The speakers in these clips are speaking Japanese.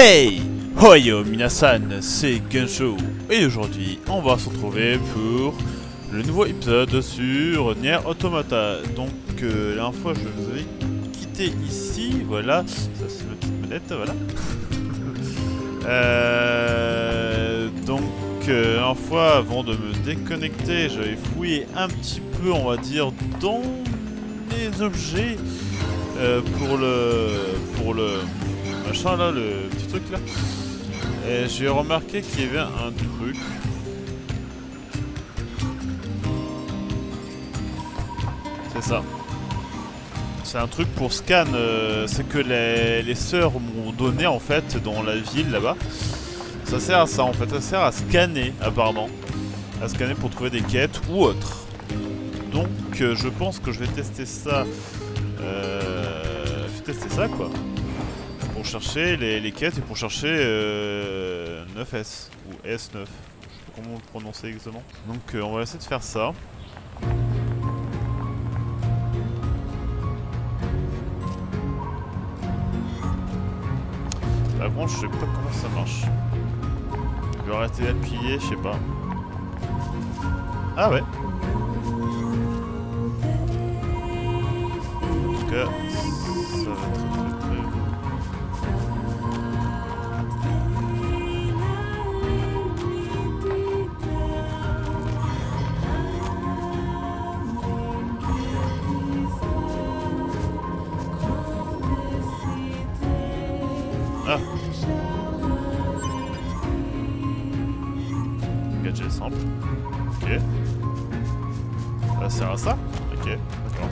Hey! Hoyo minasan, c'est Gensho et aujourd'hui on va se retrouver pour le nouveau épisode sur Nier Automata. Donc la dernière fois je vous avais quitté ici, voilà, ça c'est ma petite manette, voilà. Donc la dernière fois avant de me déconnecter j'avais fouillé un petit peu on va dire dans les objets pour le machin là, le petit truc là. Et j'ai remarqué qu'il y avait un truc. C'est ça. C'est un truc pour scan. C'est que les sœurs m'ont donné en fait dans la ville là-bas. Ça sert à ça en fait. Ça sert à scanner apparemment. À scanner pour trouver des quêtes ou autre. Donc je pense que je vais tester ça. Je vais tester ça quoi. Pour chercher les quêtes et pour chercher 9S ou S9. Je sais pas comment le prononcer exactement. Donc on va essayer de faire ça. Par contre je sais pas comment ça marche. Je vais arrêter d'appuyer, je sais pas. Ah ouais. En tout cas, ça va très. Ah. Gadget simple. Ok. Ça sert à ça? Ok, d'accord.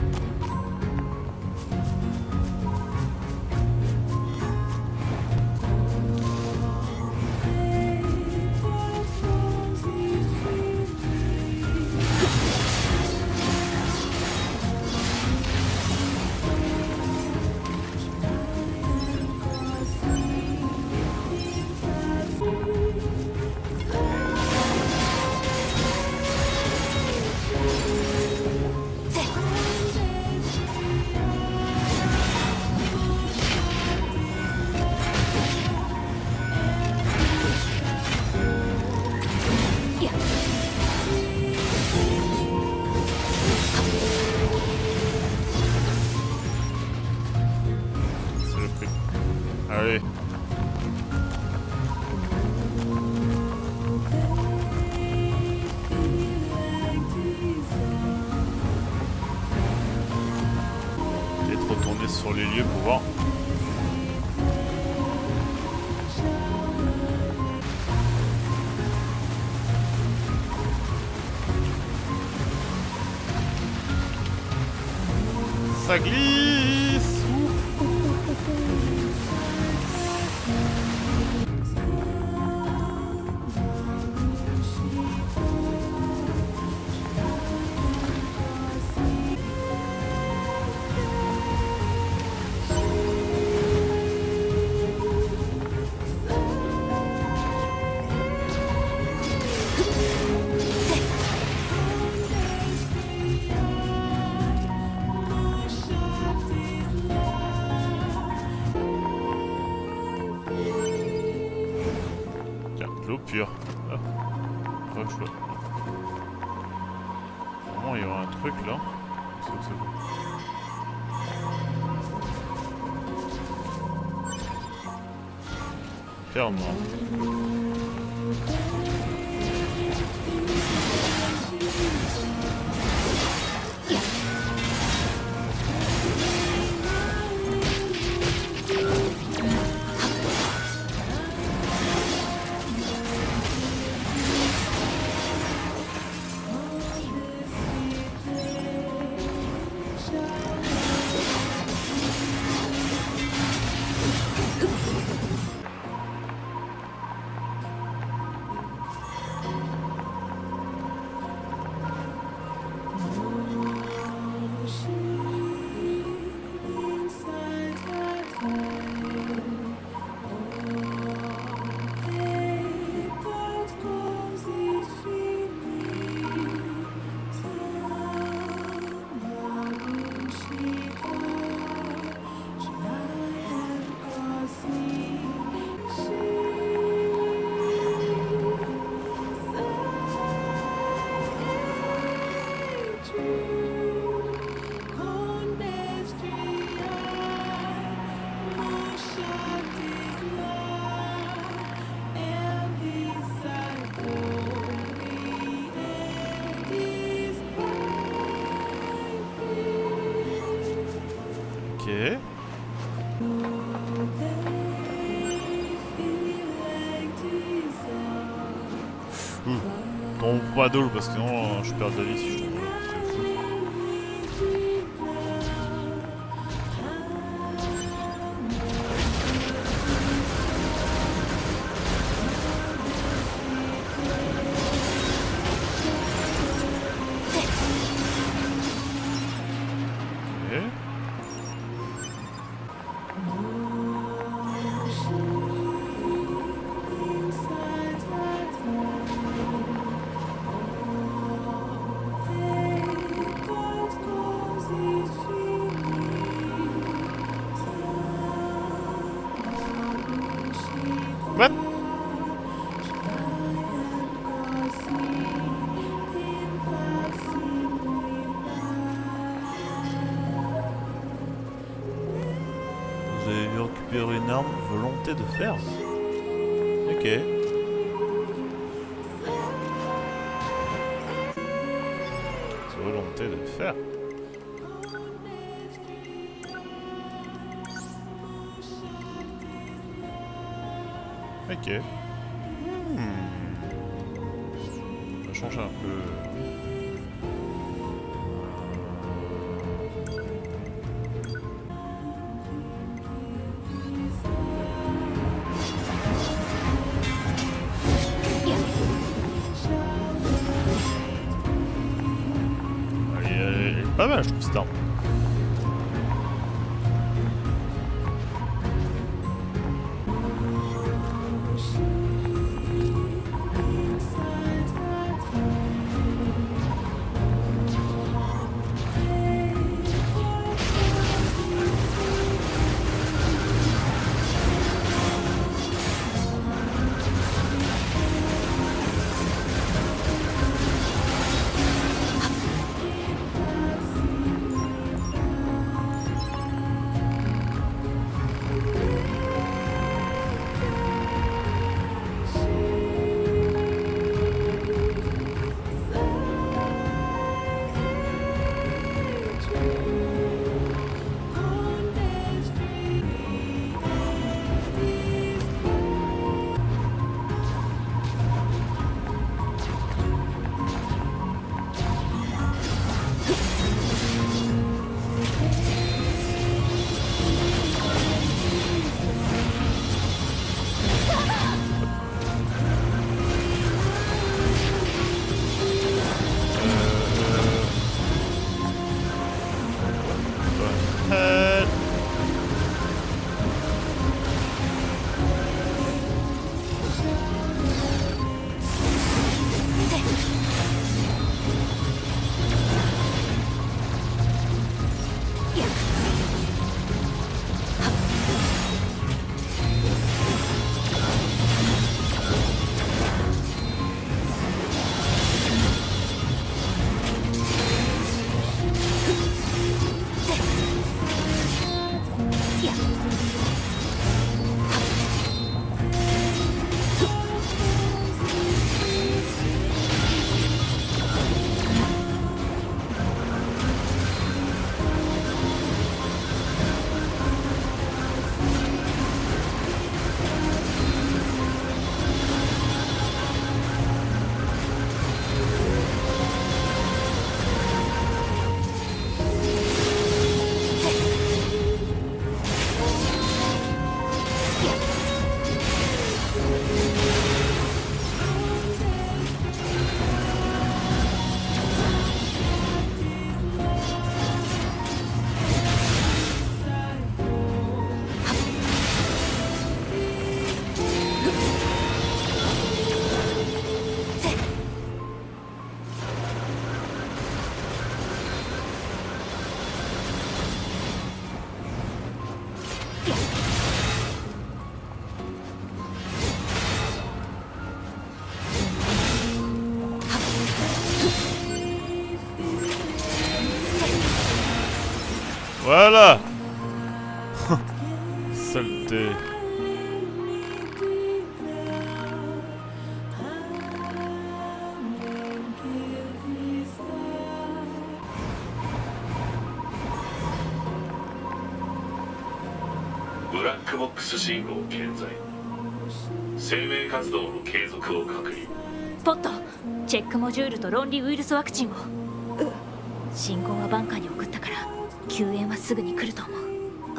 Allez. Peut-être retourner sur les lieux pour voir. Ça glisse. L'eau pure. Ah. Je crois que je vois. Normalement il y aura un truc là. C'est bon. Ferme. Ok. Non, pas d'eau parce que sinon je perds de la vie si je tombe là. C'est fou. What? Vous avez vu récupérer une arme, volonté de fer. Ok. Volonté de fer. Ok. On va changer un peu. Elle est pas mal, je trouve, cette arme. Voilà. Saleté. ラックボックス信号健在。生命活動の継続を確認。 ポット、チェックモジュールと論理ウイルスワクチンを。信号はバンカーに送ったから救援はすぐに来ると思う。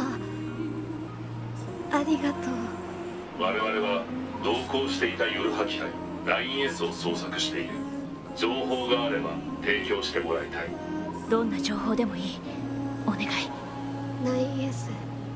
ありがとう。 我々は同行していたヨルハ機体 9S を捜索している。情報があれば提供してもらいたい。 どんな情報でもいい。お願い。 9S。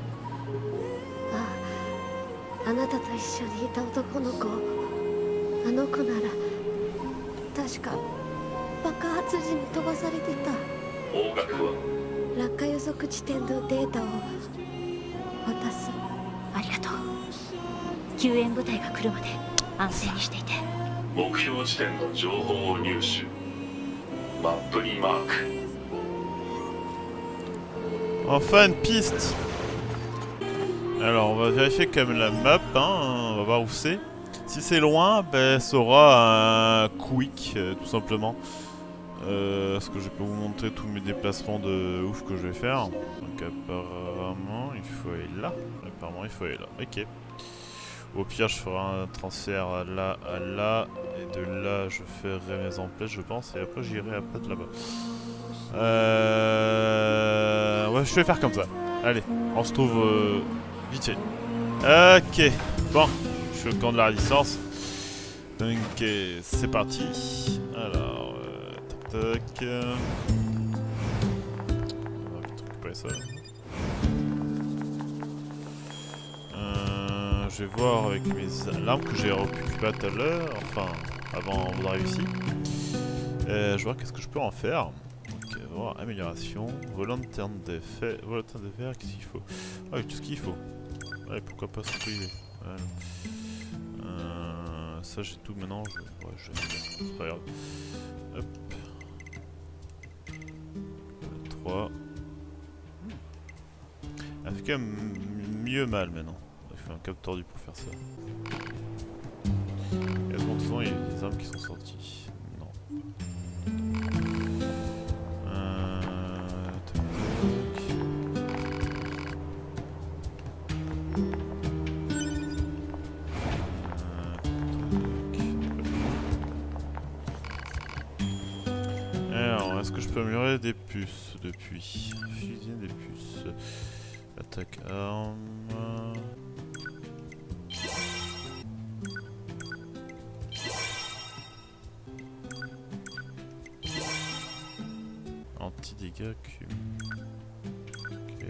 あなたと一緒にいた男の子。あの子なら確か爆発時に飛ばされてた。 方角は落下予測地点のデータを渡す。 ありがとう。救援部隊が来るまで安静にしていて。 目標地点の情報を入手。マップにマーク。 Enfin une piste. Alors on va vérifier quand même la map, hein, on va voir où c'est. Si c'est loin, ben, ça aura un quick, tout simplement. Est-ce que je peux vous montrer tous mes déplacements de ouf que je vais faire. Donc apparemment il faut aller là. Apparemment il faut aller là, ok. Au pire je ferai un transfert à là, et de là je ferai mes emplètes je pense, et après j'irai après de là-bas. Ouais, je vais faire comme ça. Allez, on se trouve vite fait. Ok, bon, je suis au camp de la résistance. Donc c'est parti. Alors, tac tac. On va vite récupérer ça. Je vais voir avec mes l'arme que j'ai récupérée tout à l'heure, enfin avant on a réussi. Je vais voir qu'est-ce que je peux en faire. Donc voir amélioration, volant de terme d'effet, volant de verre, qu'est-ce qu'il faut? Ah oui, tout ce qu'il faut. Ouais, pourquoi pas se priver. Voilà. Ça j'ai tout maintenant, ouais, c'est pas grave. Hop. 3. Elle fait quand même mieux mal maintenant. Il faut un cap tordu pour faire ça. Est-ce qu'en faisant il y a des armes qui sont sorties? Non. Alors, est-ce que je peux améliorer des puces depuis? Fusil des puces. Attaque arme. Anti-dégâts cube. Ok.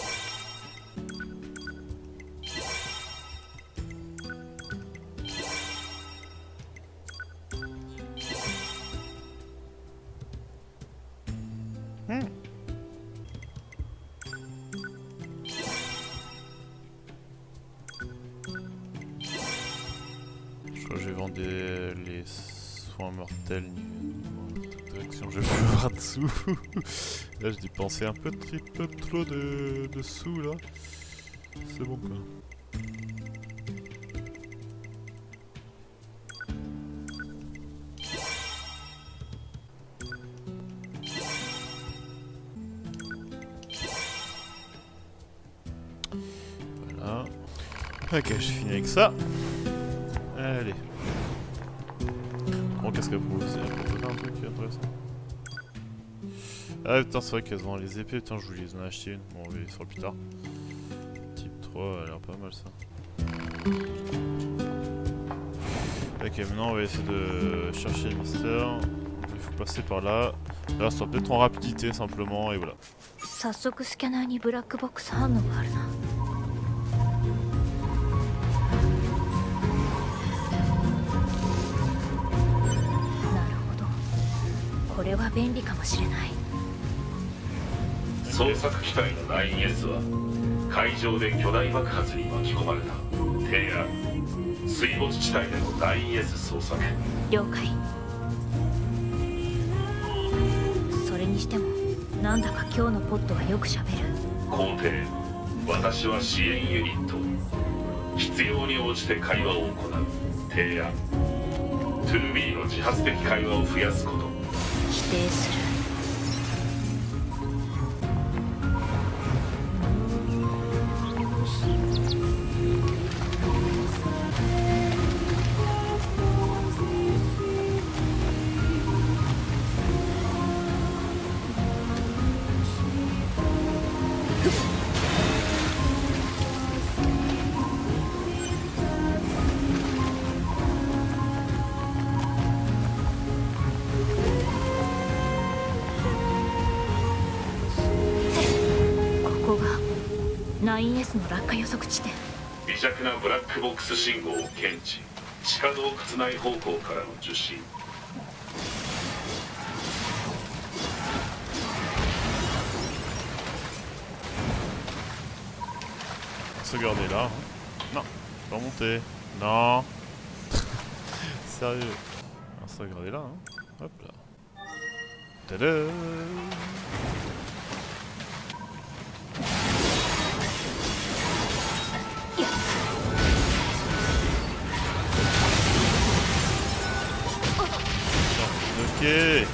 Je crois que je vais vendre les soins mortels direction, je vais voir dessous. Là je dépensais un peu trop de sous là. C'est bon quoi. Voilà. Ok, je finis avec ça. Allez. Bon, qu'est-ce qu'elle propose? Elle propose un truc intéressant. Ah putain, c'est vrai qu'elles ont les épées, putain, je voulais les en acheter une. Bon, on va les faire plus tard. Type 3, elle a l'air pas mal ça. Ok, maintenant on va essayer de chercher le mystère. Il faut passer par là. Là, ça sera peut-être en rapidité simplement, et voilà. 早速スキャナーにブラックボックス反応があるな。なるほど。これは便利かもしれない。 捜索機体の 9S は海上で巨大爆発に巻き込まれた。提案。水没地帯での 9S 捜索。 了解。それにしてもなんだか今日のポットはよくしゃべる。 皇帝、私は支援ユニット。必要に応じて会話を行う。提案。2B の自発的会話を増やすこと。 否定する。 ここが 9S の落下予測地点。 微弱なブラックボックス信号を検知。地下洞窟内方向からの受信。 Regardez là. Non, pas monter. Non. Sérieux. On va se regarder là. Hein. Hop là. Tada. Ok.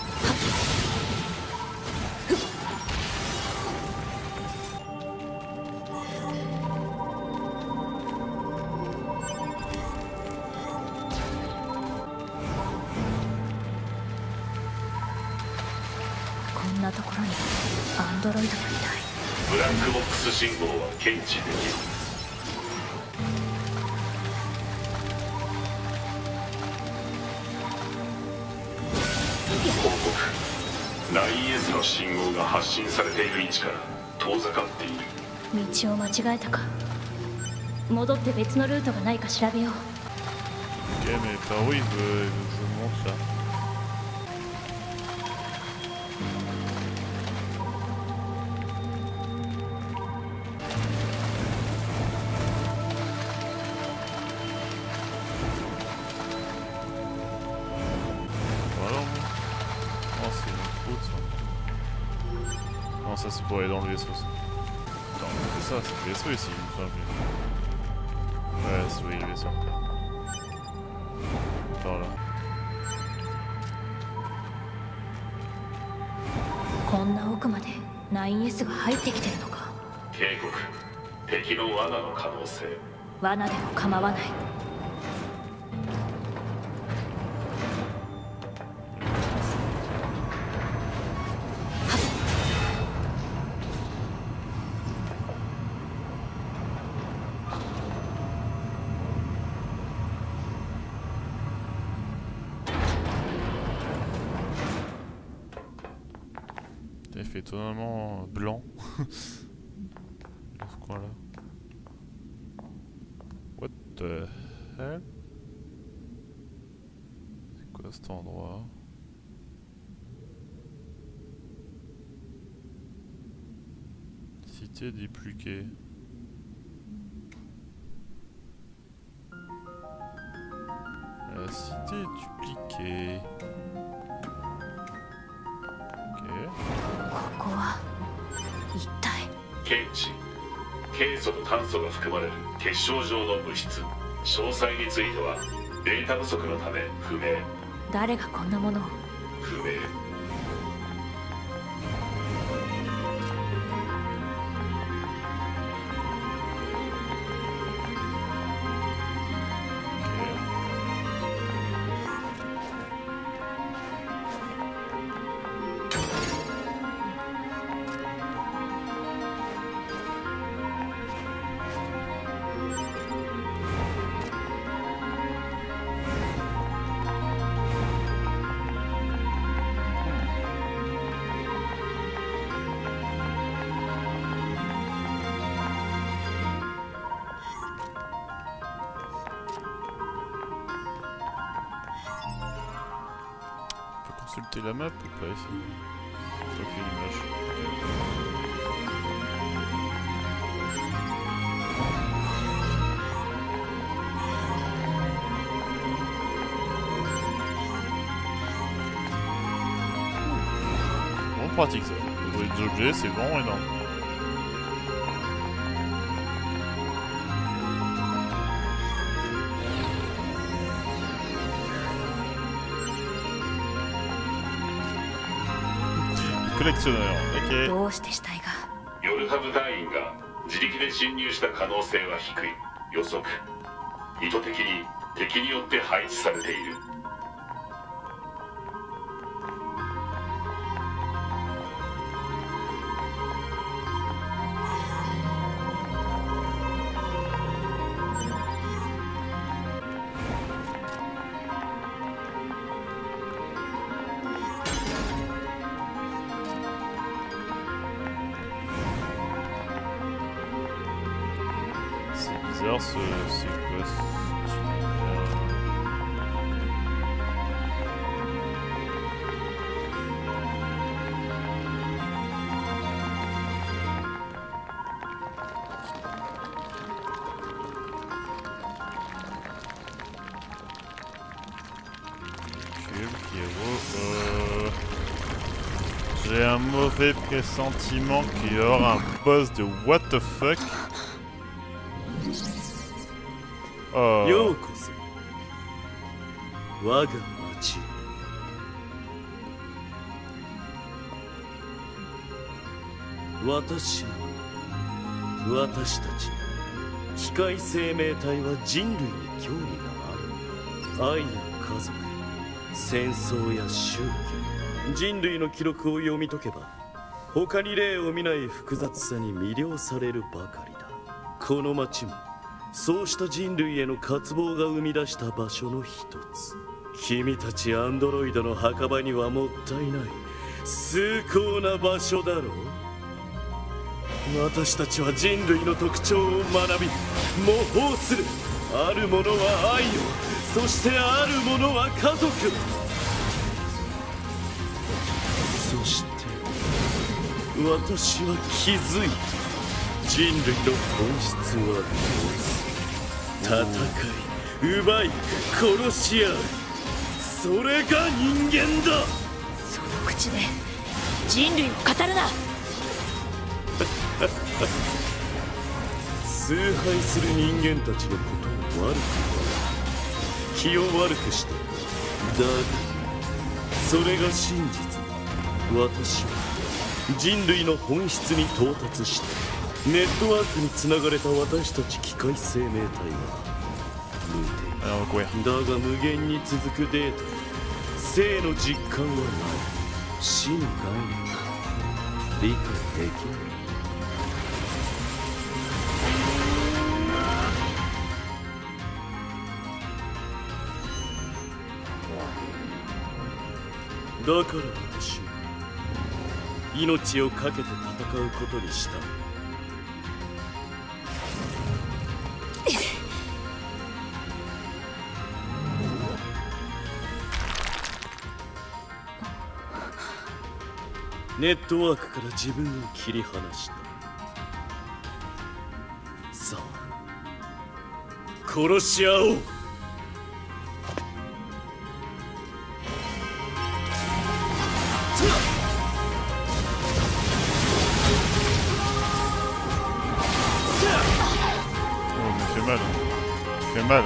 こんなところにアンドロイドがいたい。 ブラックボックス信号は検知できる。報告。9S の信号が発信されている位置から遠ざかっている。 道を間違えたか。戻って別のルートがないか調べよう。 Ok, mais par où il veut je monte là? Voilà. Oh, c'est une autre route ça. Non, ça c'est pour aller dans le vaisseau. Ça. Attends, c'est ça, c'est le vaisseau ici, je me souviens plus. Ouais, c'est oui, le vaisseau. Par là. こんな奥まで 9S が入ってきてるのか。 警告。敵の罠の可能性。 罠でも構わない。 Il fait étonnamment blanc dans ce coin là. What the hell? C'est quoi cet endroit? Cité dupliquée. La cité est dupliquée. Ok. ここは一体。 検知。ケイ素と炭素が含まれる結晶状の物質。詳細についてはデータ不足のため不明。 誰がこんなものを。 不明。 Consulter la map ou pas ici? Ok, l'image. Bon, pratique ça. Les objets, c'est vraiment énorme. Collectionneur, ok. どうして死体が。 ヨルハブ隊員が自力で侵入した可能性は低い。予測。意図的に敵によって配置されている。 bizarre c'est quoi ce J'ai un mauvais pressentiment qu'il y aura un boss de what the fuck. Oh. ようこそ我が町私たち機械生命体は人類に興味がある。愛や家族、戦争や宗教、人類の記録を読み解けば他に例を見ない複雑さに魅了されるばかりだ。この町もそうした人類への渇望が生み出した場所の一つ。君たちアンドロイドの墓場にはもったいない崇高な場所だろう。私たちは人類の特徴を学び模倣する。あるものは愛を、そしてあるものは家族。そして私は気づいた。人類の本質は戦い、奪い、殺し合う。それが人間だ。 その口で人類を語るな。 崇拝する人間たちのことを悪く気を悪くした。だがそれが真実。私は人類の本質に到達した。ネットワークにつながれた私たち機械生命体は無限だが無限に続くデータ、生の実感はない。死の概念が理解できない。だから私は命を懸けて戦うことにした。ネットワークから自分を切り離した。さあ殺し合おう。 mal.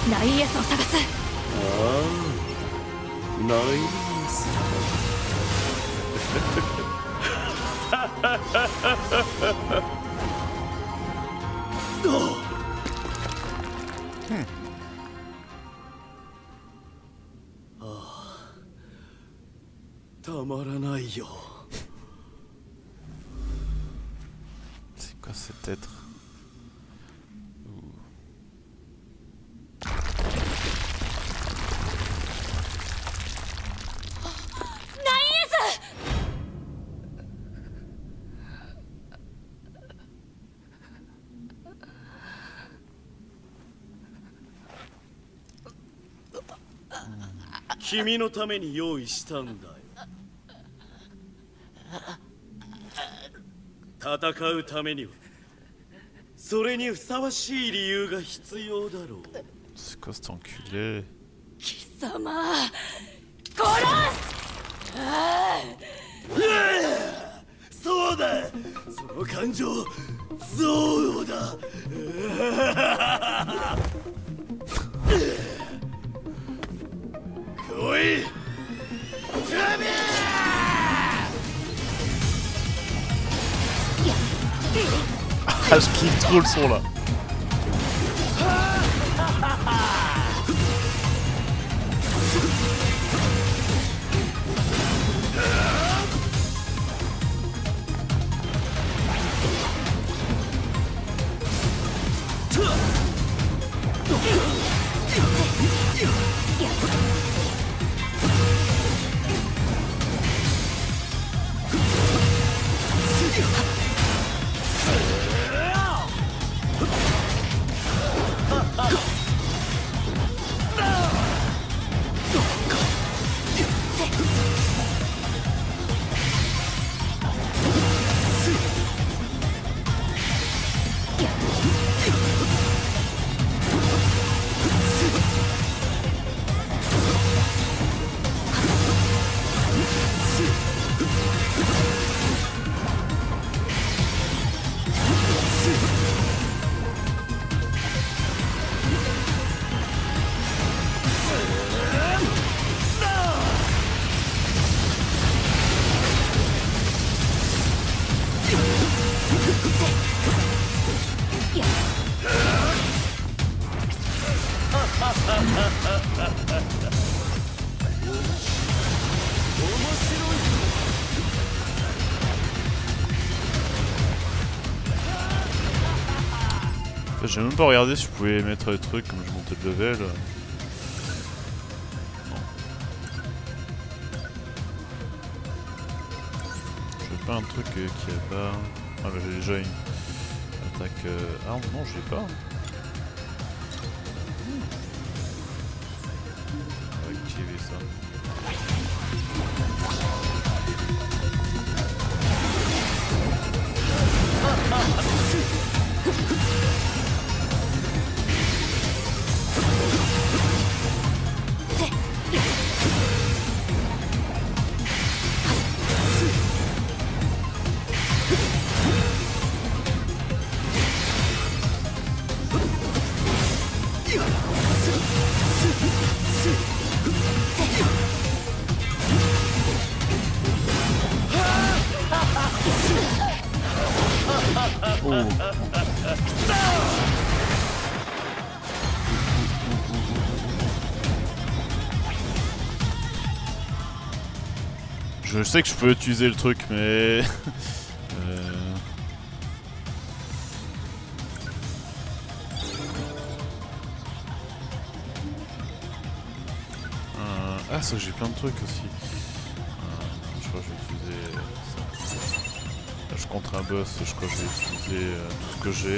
ナインエスを探す。 ナインエスたまらないよ。 C'est quoi cet être? 「君のために用意したんだよ。戦うためにはそれにふさわしい理由が必要だろう。 C'est quoi cet enculé? 貴様殺す。 そうだ、その感情、憎悪だ。来い、ダメ。 Ah, je kiffe trop le son là. J'ai même pas regardé si je pouvais mettre les trucs comme je montais de level. Non. J'ai pas un truc qui est pas... Ah bah j'ai déjà une attaque... Ah non, je l'ai pas. On va activer ça. Je sais que je peux utiliser le truc, mais... Ah, ça j'ai plein de trucs aussi. Je crois que je vais utiliser ça. Là, je contre un boss, je crois que je vais utiliser tout ce que j'ai.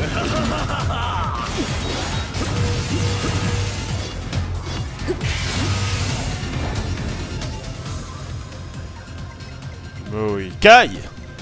Oh oui, caille.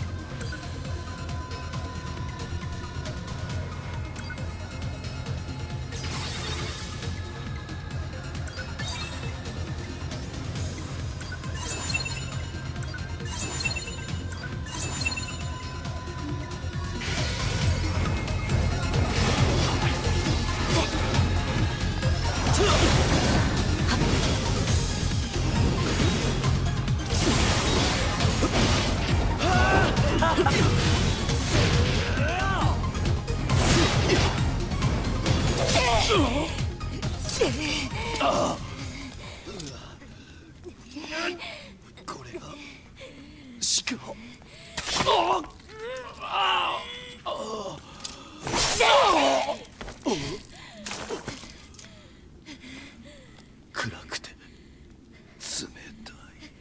これがしかも暗くて冷たい。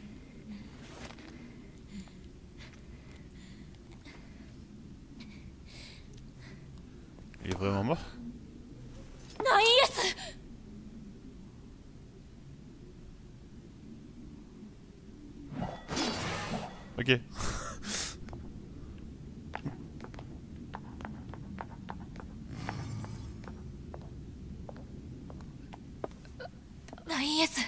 Il est vraiment mort? ナインエス。 Ok. ナインエス。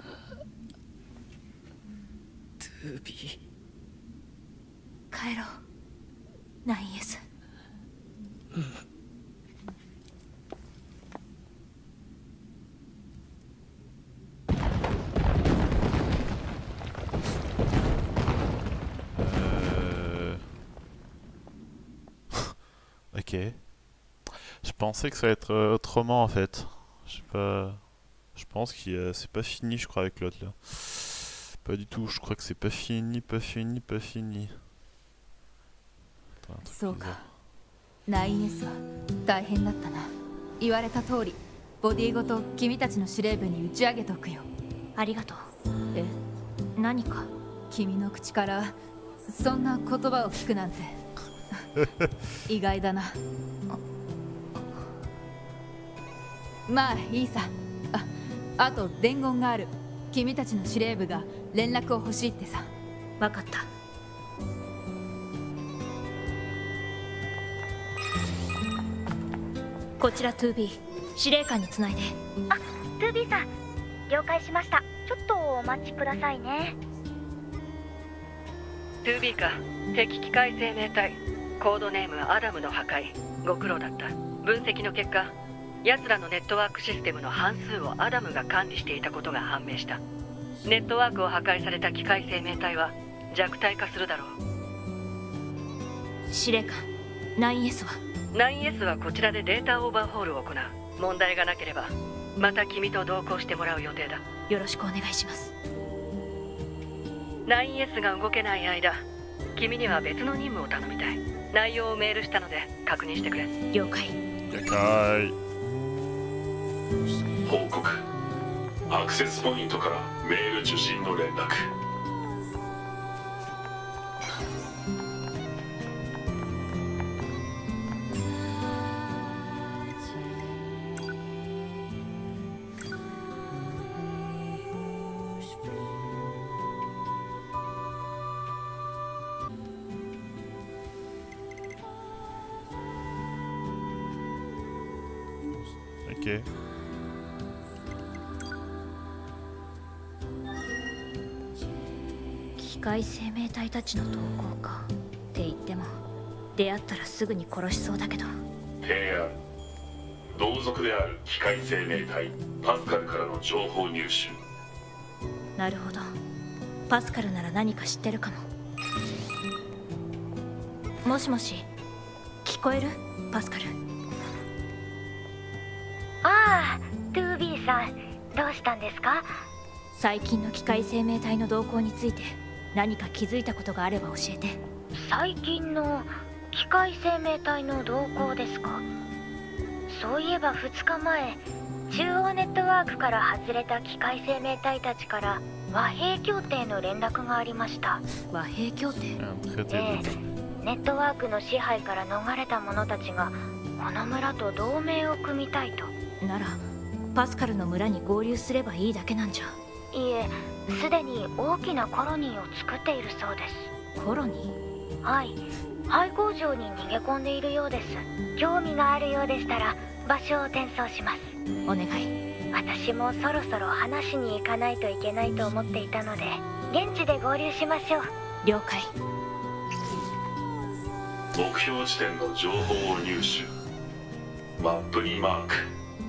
トゥービー。 帰ろう。ナインエス。 Ok. Je pensais que ça allait être autrement en fait. Je sais pas. Je pense que c'est pas fini, je crois, avec l'autre là. Pas du tout, je crois que c'est pas fini, pas fini, pas fini. Attends, un truc そうか bizarre. ナインエスは大変だったな。言われた通りボディごと君たちの司令部に打ち上げとくよ。 ありがとう。 え、 何か。 君の口からそんな言葉を聞くなんて意外だな。まあいいさ。あと伝言がある。君たちの司令部が連絡を欲しいってさ。 わかった。こちら 2B 司令官につないで。 あ、2B さん了解しました。ちょっとお待ちくださいね。 2B か、敵機械生命体、コードネームアダムの破壊。ご苦労だった。分析の結果、奴らのネットワークシステムの半数をアダムが管理していたことが判明した。ネットワークを破壊された機械生命体は弱体化するだろう。 司令官 9S は？ 9S はこちらでデータオーバーホールを行う。問題がなければまた君と同行してもらう予定だ。 よろしくお願いします。 9S が動けない間、君には別の任務を頼みたい。内容をメールしたので確認してくれ。 了解。 了解。 報告。アクセスポイントからメール受信の連絡。 Ok. 機械生命体たちの同行かって言っても出会ったらすぐに殺しそうだけど。 提案。同族である機械生命体パスカルからの情報入手。 なるほど。パスカルなら何か知ってるかも。もしもし、聞こえる？パスカル。 ああ、2B さんどうしたんですか？ 最近の機械生命体の動向について何か気づいたことがあれば教えて。 最近の機械生命体の動向ですか？そういえば2日前、中央ネットワークから外れた機械生命体たちから和平協定の連絡がありました。 和平協定？ Un traité de... ネットワークの支配から逃れた者たちがこの村と同盟を組みたいと。 ならパスカルの村に合流すればいいだけなんじゃ。 いえ、すでに大きなコロニーを作っているそうです。 コロニー？はい、廃工場に逃げ込んでいるようです。興味があるようでしたら場所を転送します。 お願い。 私もそろそろ話しに行かないといけないと思っていたので、現地で合流しましょう。 了解。 目標地点の情報を入手。マップにマーク。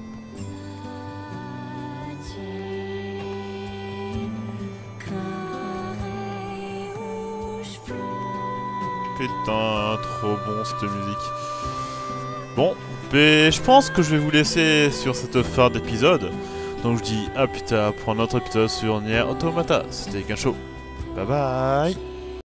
Putain, trop bon cette musique. Bon, mais je pense que je vais vous laisser sur cette fin d'épisode. Donc je dis à plus tard pour un autre épisode sur Nier Automata. C'était Gensho. Bye bye.